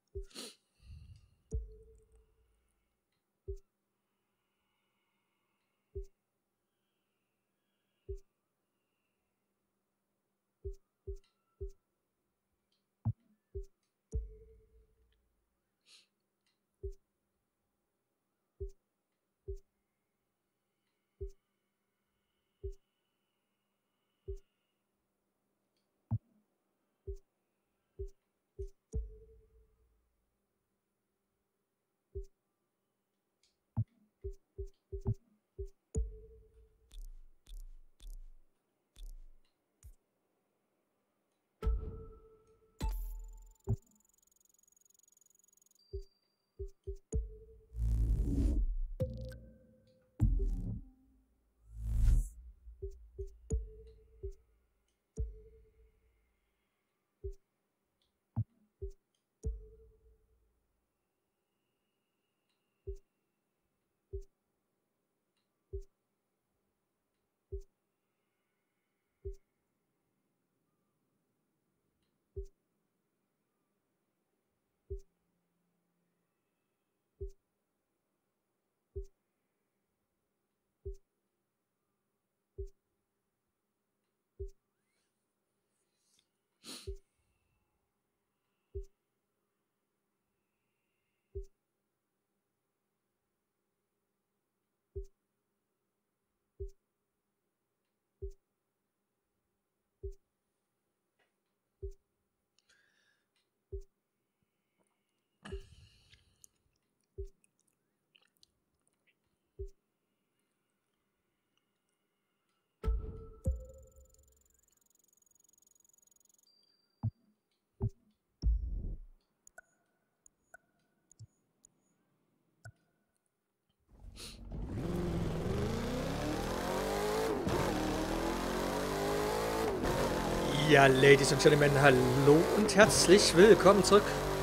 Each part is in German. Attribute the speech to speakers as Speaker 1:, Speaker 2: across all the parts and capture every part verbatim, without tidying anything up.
Speaker 1: Ja, Ladies und Gentlemen, hallo und herzlich willkommen zurück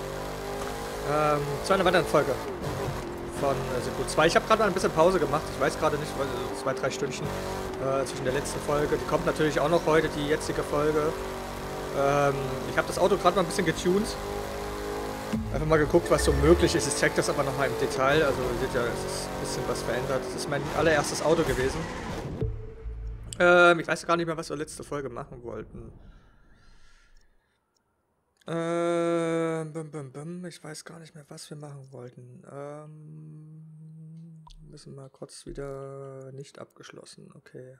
Speaker 1: ähm, zu einer weiteren Folge von äh, Sekiro zwei. Ich habe gerade mal ein bisschen Pause gemacht, ich weiß gerade nicht, weil so zwei, drei Stündchen äh, zwischen der letzten Folge. Die kommt natürlich auch noch heute, die jetzige Folge. Ähm, ich habe das Auto gerade mal ein bisschen getuned. Einfach mal geguckt, was so möglich ist. Ich zeige das aber nochmal im Detail. Also ihr seht ja, es ist ein bisschen was verändert. Das ist mein allererstes Auto gewesen. Ähm, ich weiß gar nicht mehr, was wir letzte Folge machen wollten. Ähm, bum, bum, bum. Ich weiß gar nicht mehr, was wir machen wollten. Ähm, müssen mal kurz wieder nicht abgeschlossen. Okay.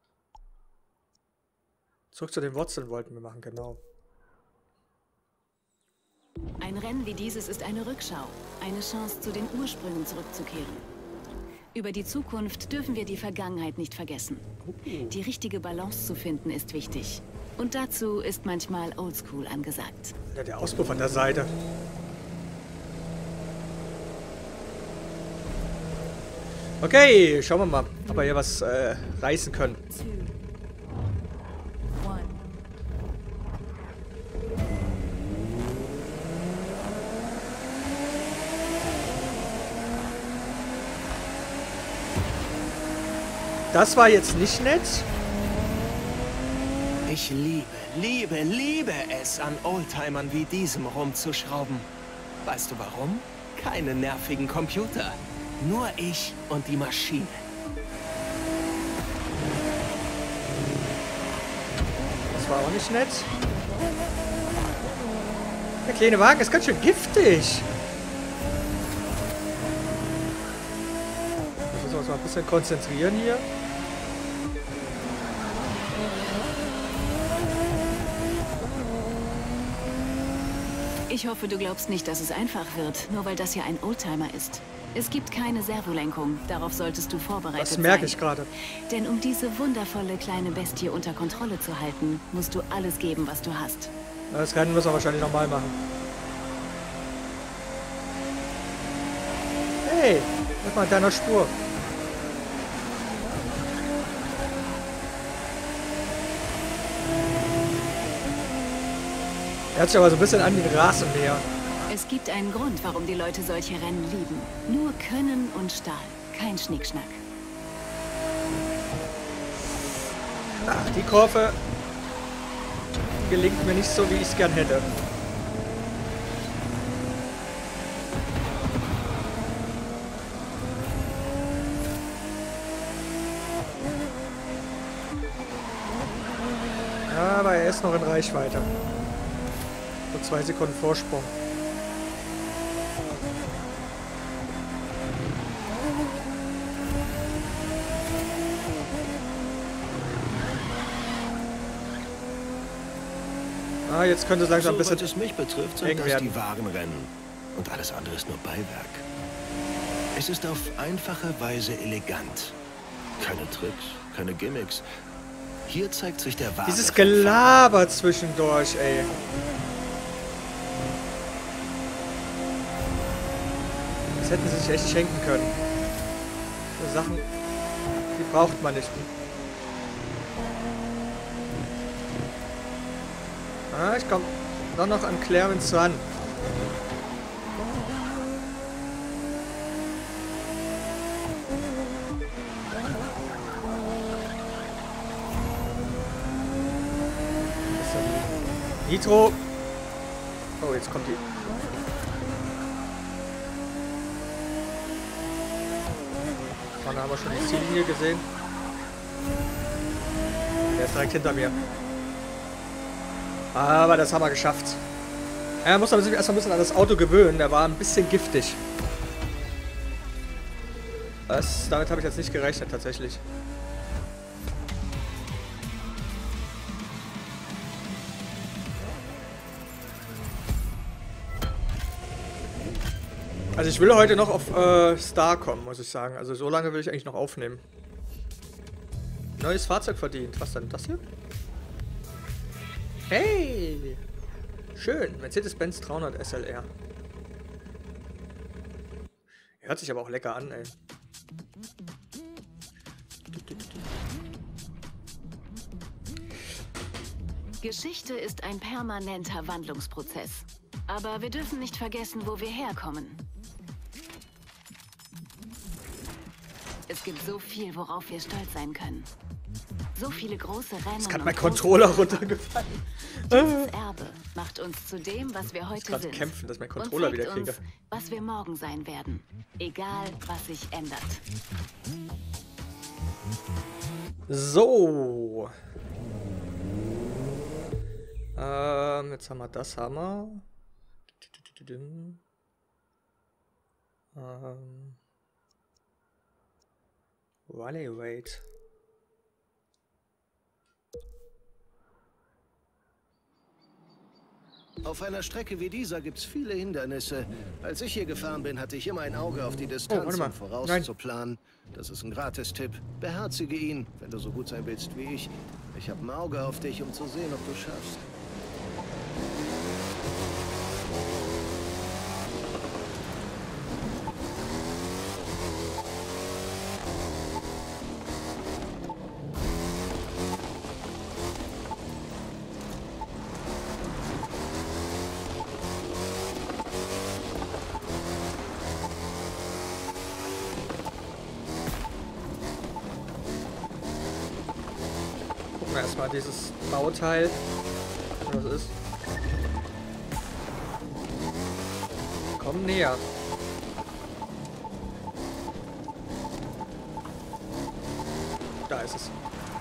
Speaker 1: Zurück zu den Wurzeln wollten wir machen, genau.
Speaker 2: Ein Rennen wie dieses ist eine Rückschau, eine Chance, zu den Ursprüngen zurückzukehren. Über die Zukunft dürfen wir die Vergangenheit nicht vergessen. Die richtige Balance zu finden ist wichtig. Und dazu ist manchmal Oldschool angesagt.
Speaker 1: Ja, der Auspuff an der Seite. Okay, schauen wir mal, ob wir hier was äh, reißen können. Das war jetzt nicht nett.
Speaker 3: Ich liebe, liebe, liebe es, an Oldtimern wie diesem rumzuschrauben. Weißt du warum? Keine nervigen Computer. Nur ich und die Maschine.
Speaker 1: Das war auch nicht nett. Der kleine Wagen ist ganz schön giftig. Müssen wir uns mal ein bisschen konzentrieren hier.
Speaker 2: Ich hoffe, du glaubst nicht, dass es einfach wird, nur weil das hier ein Oldtimer ist. Es gibt keine Servolenkung, darauf solltest du vorbereitet sein.
Speaker 1: Das merke ich gerade.
Speaker 2: Denn um diese wundervolle kleine Bestie unter Kontrolle zu halten, musst du alles geben, was du hast.
Speaker 1: Das Rennen müssen wir wahrscheinlich nochmal machen. Hey, bleib mal in deiner Spur. Er hört sich aber so ein bisschen an wie ein Rasenmäher.
Speaker 2: Es gibt einen Grund, warum die Leute solche Rennen lieben. Nur Können und Stahl, kein Schnickschnack.
Speaker 1: Ach, die Kurve gelingt mir nicht so, wie ich es gern hätte. aber er ist noch in Reichweite. So zwei Sekunden Vorsprung. Ah, jetzt könnte es langsam ein bisschen...
Speaker 4: So, was es mich betrifft, sind das die wahren Rennen. Und alles andere ist nur Beiwerk. Es ist auf einfache Weise elegant. Keine Tricks, keine Gimmicks. Hier zeigt sich der wahre...
Speaker 1: Dieses Gelaber zwischendurch, ey. Das hätten sie sich echt schenken können. So Sachen, die braucht man nicht. Ah, ich komme doch noch an Clarence ran. Nitro. Oh, jetzt kommt die. Vorne haben wir schon die Ziellinie gesehen. Der ist direkt hinter mir. Aber das haben wir geschafft. Er muss aber sich erstmal ein bisschen an das Auto gewöhnen. Der war ein bisschen giftig. Das, damit habe ich jetzt nicht gerechnet, tatsächlich. Also ich will heute noch auf äh, Star kommen, muss ich sagen. Also so lange will ich eigentlich noch aufnehmen. Neues Fahrzeug verdient. Was denn das hier? Hey! Schön. Mercedes-Benz dreihundert S L R. Hört sich aber auch lecker an, ey.
Speaker 2: Geschichte ist ein permanenter Wandlungsprozess. Aber wir dürfen nicht vergessen, wo wir herkommen. Es gibt so viel, worauf wir stolz sein können. So viele große Rennen.
Speaker 1: Jetzt hat mein Controller runtergefallen.
Speaker 2: Dieses Erbe macht uns zu dem, was wir heute sind.
Speaker 1: Kämpfen, dass mein Controller
Speaker 2: und
Speaker 1: wieder
Speaker 2: zeigt
Speaker 1: kriege.
Speaker 2: uns, was wir morgen sein werden. Egal, was sich ändert.
Speaker 1: So. Ähm, jetzt haben wir das, haben wir. Ähm. Rally Rate.
Speaker 4: Auf einer Strecke wie dieser gibt es viele Hindernisse. Als ich hier gefahren bin, hatte ich immer ein Auge auf die Distanz,
Speaker 1: oh,
Speaker 4: um vorauszuplanen. Das ist ein Gratistipp. Beherzige ihn, wenn du so gut sein willst wie ich. Ich habe ein Auge auf dich, um zu sehen, ob du schaffst.
Speaker 1: Erstmal dieses Bauteil, was ist. Komm näher. Da ist es.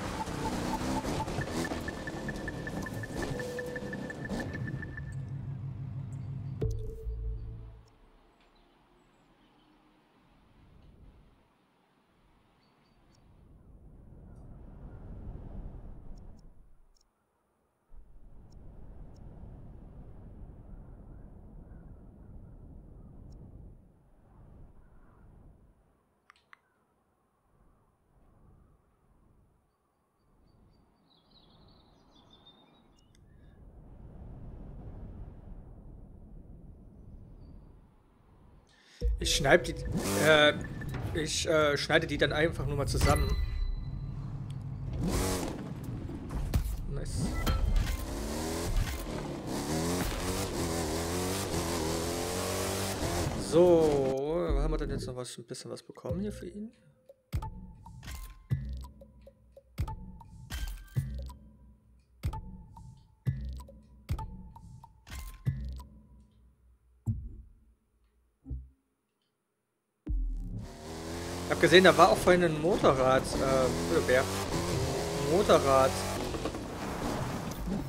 Speaker 1: Ich schneide die, äh, ich äh, schneide die dann einfach nur mal zusammen. Nice. So, haben wir denn jetzt noch was, ein bisschen was bekommen hier für ihn? Ich habe gesehen, da war auch vorhin ein Motorrad, äh, Bär. Motorrad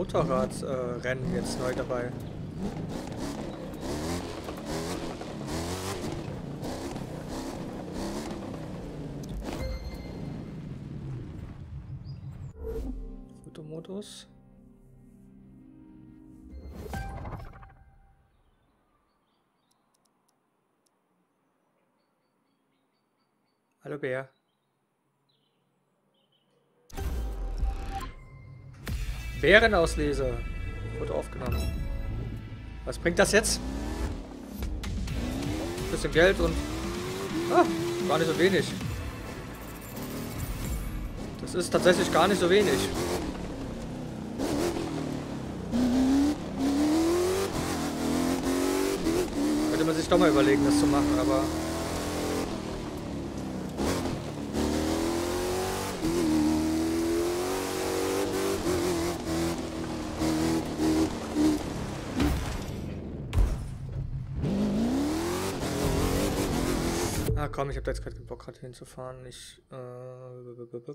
Speaker 1: Motorradrennen äh, jetzt neu dabei. Fotomodus. Hallo Bär. Bärenauslese. Wurde aufgenommen. Was bringt das jetzt? Ein bisschen Geld und... Ah, gar nicht so wenig. Das ist tatsächlich gar nicht so wenig. Könnte man sich doch mal überlegen, das zu machen, aber... Ah komm, ich habe da jetzt gerade keinen Bock, gerade hinzufahren. Ich, äh...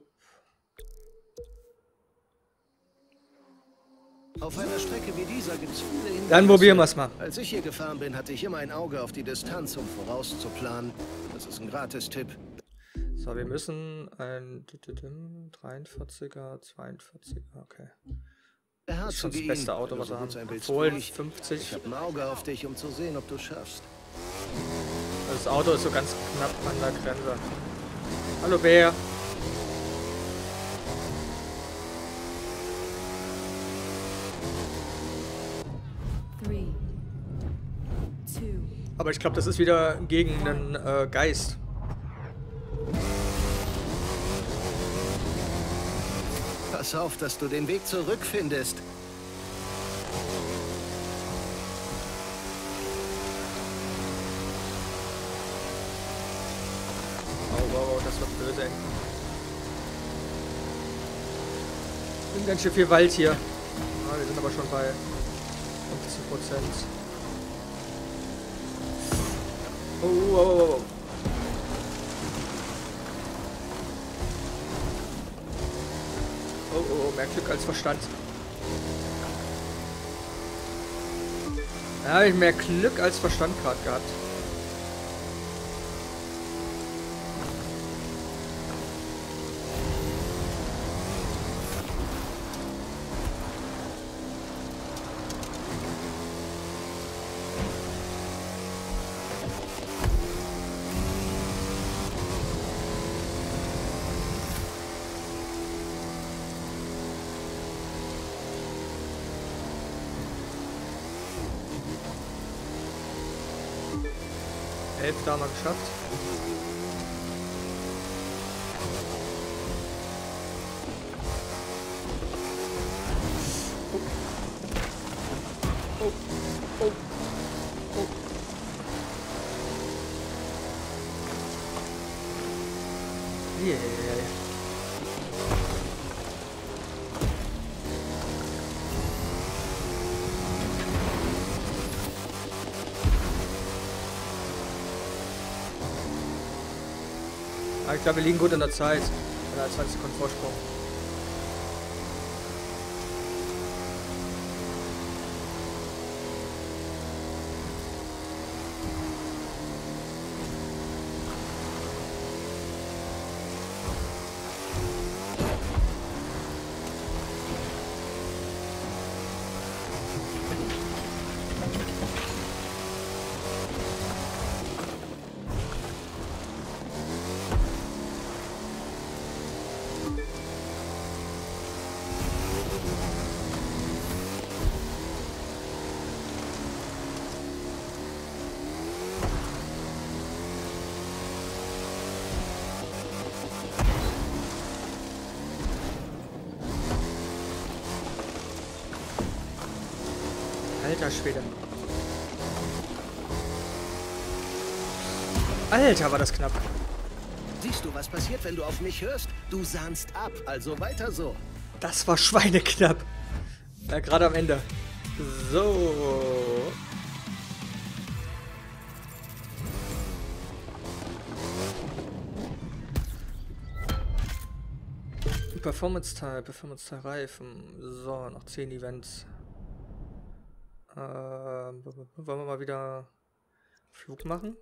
Speaker 4: Auf einer Strecke wie dieser gibt's viele Hindernisse.
Speaker 1: Dann probieren wir es mal.
Speaker 4: Als ich hier gefahren bin, hatte ich immer ein Auge auf die Distanz, um vorauszuplanen. Das ist ein Gratis-Tipp.
Speaker 1: So, wir müssen ein dreiundvierziger, zweiundvierziger, okay. Das ist schon das beste Auto, was wir haben. Obwohl, fünfzig.
Speaker 4: Ich habe ein Auge auf dich, um zu sehen, ob du schaffst.
Speaker 1: Das Auto ist so ganz knapp an der Grenze. Hallo Bär.
Speaker 2: Three, two.
Speaker 1: Aber ich glaube, das ist wieder gegen einen äh, Geist.
Speaker 4: Pass auf, dass du den Weg zurückfindest.
Speaker 1: Das wird böse, ey. Sind ganz schön viel Wald hier. Ah, wir sind aber schon bei fünfzehn Prozent. Oh, oh, oh, oh. Oh, oh, oh, mehr Glück als Verstand. Da habe ich mehr Glück als Verstand gerade gehabt. elf da mal geschafft. Oh. Oh. Oh. Oh. Yeah. Ich glaube, wir liegen gut in der Zeit. Oder zwanzig Sekunden Vorsprung. Alter Schwede. Alter, war das knapp.
Speaker 4: Siehst du, was passiert, wenn du auf mich hörst? Du sahnst ab, also weiter so.
Speaker 1: Das war schweineknapp. Ja, gerade am Ende. So. Performance-Teil, Performance-Teil Reifen. So, noch zehn Events. Ähm, wollen wir mal wieder Flug machen?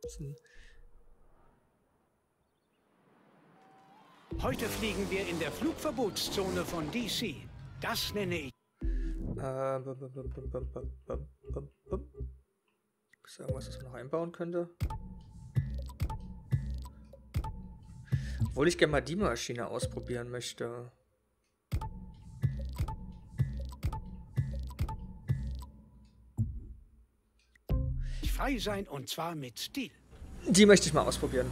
Speaker 5: Heute fliegen wir in der Flugverbotszone von D C. Das nenne ich...
Speaker 1: Ähm, bum, bum, bum, bum, bum, bum, bum, bum. Ist da irgendwas, was man noch einbauen könnte? Obwohl ich gerne mal die Maschine ausprobieren möchte.
Speaker 5: Frei sein und zwar mit Stil.
Speaker 1: Die möchte ich mal ausprobieren.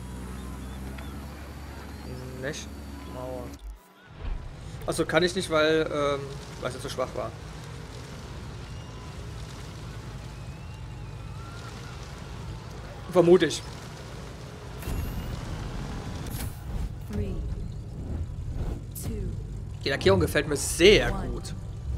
Speaker 1: Nicht? Mauer. Achso, kann ich nicht, weil, ähm, weil sie zu schwach war. Vermute ich.
Speaker 2: Three, two,
Speaker 1: Die Lackierung gefällt mir sehr gut.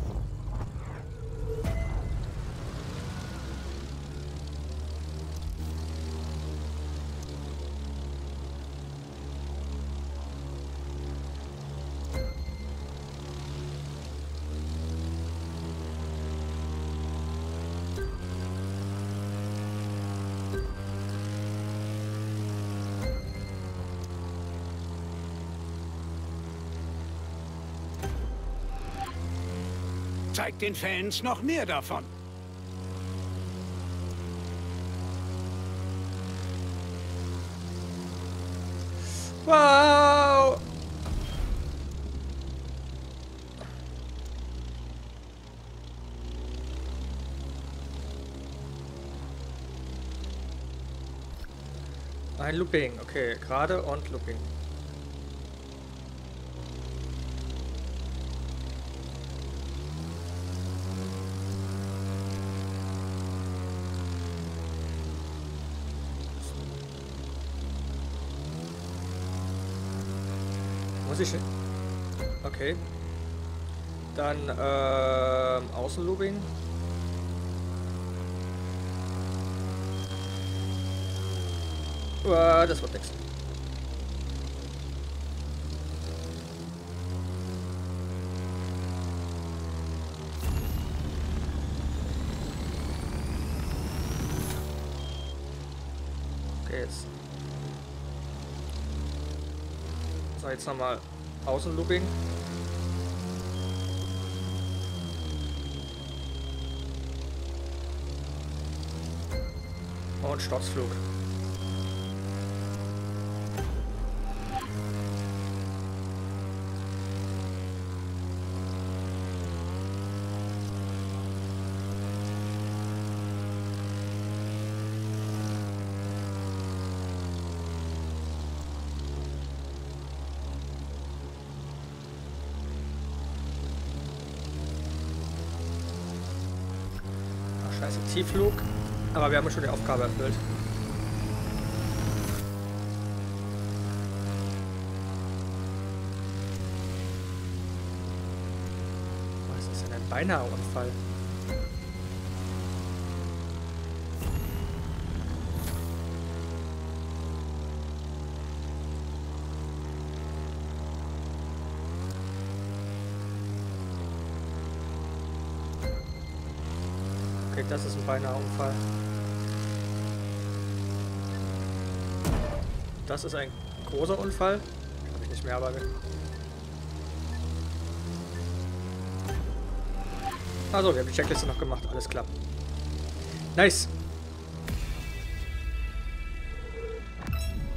Speaker 5: Zeig den Fans noch mehr davon.
Speaker 1: Wow! Ein Looping, okay, gerade und Looping. Muss ich... Okay. Dann, ähm, Außenlooping. Uah, das wird nichts. Okay, jetzt. So, jetzt nochmal Außenlooping. Und Sturzflug. Scheiße, Tiefflug. Aber wir haben schon die Aufgabe erfüllt. Was ist denn ein beinahe Unfall? Okay, das ist ein beinahe Unfall. Das ist ein großer Unfall. Habe ich nicht mehr, aber... Also, wir haben die Checkliste noch gemacht. Alles klar. Nice.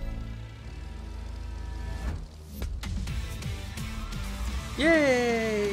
Speaker 1: Yay!